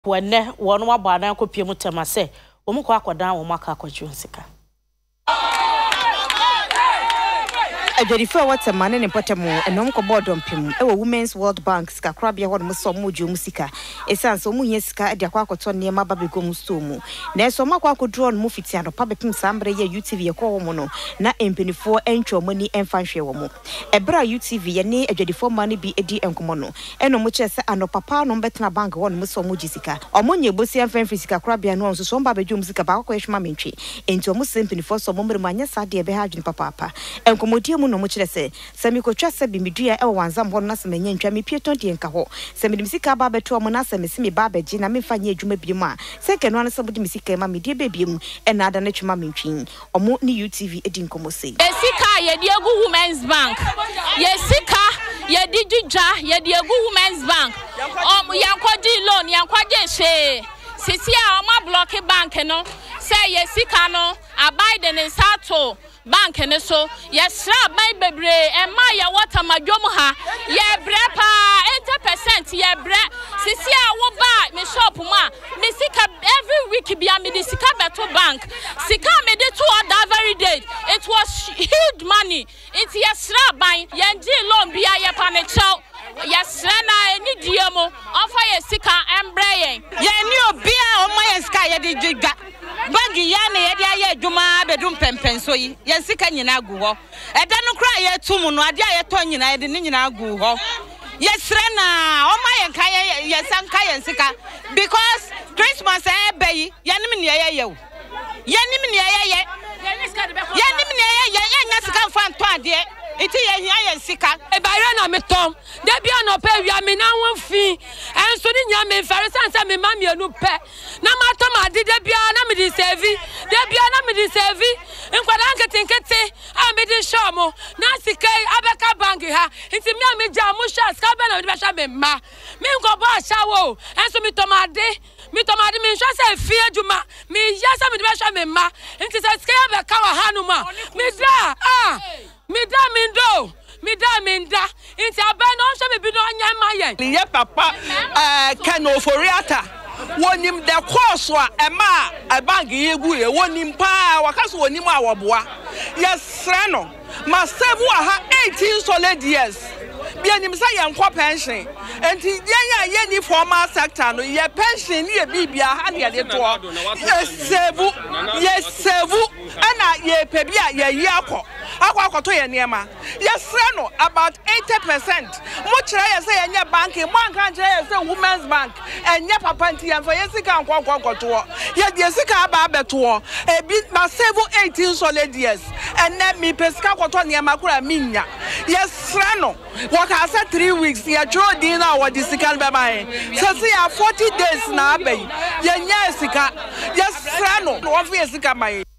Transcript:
When one more banana could be mutamase, Omuka down or Maka Junsica. A very fair water man in Potamo, and Uncle Bodom Pim, a Women's World Bank, Scrabia, what Musomu Musica, a son so Munyeska, Diaquaton near Mababico Mustomu. There's so Maka could draw Mufitiano, Pabapim Sambre, UTV, a Comono, not in penny for entro money and fancy womo. A bra UTV, a near a jelly for money be a D and Comono, and no muches and no papa no better bank one Musomu Jessica, or Munya Bussi and Fanfisica Crabia no so some Baby Jumsica Baquish Maminchi, into a Muslim penny for some moment mania sadia behajin papa, and Comodio. No much say, Samiko Chassa Bimidia, Elwan, Bonas, Menian, Jammy Pieton, and Caho, Semisika Barber to Monasa, Missimi Barber, Gina, Mifania, Jumabima, second one, somebody Missika, Mammy, dear baby, and other nature mammy chin, or Mutney UTV, Edin Comosi. Yesika, ye dear Women's Bank. Yesika, ye did ye dear Women's Bank. Yankwaji loan, Yankwaje she. Sisia, my blocky bank, no, say Yesika no, abide in Sato. Bank and so, yes, my baby, and my water, my jomoha, ye brepa, 80%, ye bre, Sisia, what buy, me shop, ma, me sika every week be a medicica battle bank. Sika made it to that very day. It was huge money. It's yes, buying, ye loan be a panichow. Yes, Rana, any diamo, offer ye sika and braying. Ye knew beer on my sky, did Bagi yana ya juma bedroom pempenso yi yensika nyina gu ho eda no kra ye tumu no ade aye to nyina de nyina gu ho yesre na o ma yenka yesanka yensika because Christmas beyi yanim ne ye yanim ne ye nya sika fan to ade iti ye nya yensika e bayre na metom de bia no pe wi me na won fi enso ni nya me fere sansa me ma mienu pe na matom ade de bia na me di servi de bia na me di servi nkwada nkete a me di show mo na sika abeka bank ha iti me ja mo sha ska be na me sha me ma me nko bo sha wo enso me tomade me sha se fi adwuma me yasa me di sha me ma nti se ska abeka wa hanuma me da Mida, into a band on some be no yan. Ye papa, Cano Foriata, one him the course, a bank ye good, one him pa, or cast one him our boy. Yes, Srano, must have 18 solid years. Bien him say and pension, and ye former sector, no ye pension, ye bibia, and ye talk. Yes, Sevu, and ye pebia, ye yako. Akwa to ye niema yes no about 80% mo kire say ye banking mo kan kire say women's bank enye papa ntia for yesika nkwa to ye de sika aba beto e bi ma save 18 solid years and let me pesika kwato niema kura minya yes no work as 3 weeks ye draw din na what the sika be buy so say 40 days na abai ye nya sika yes no wo fi sika mai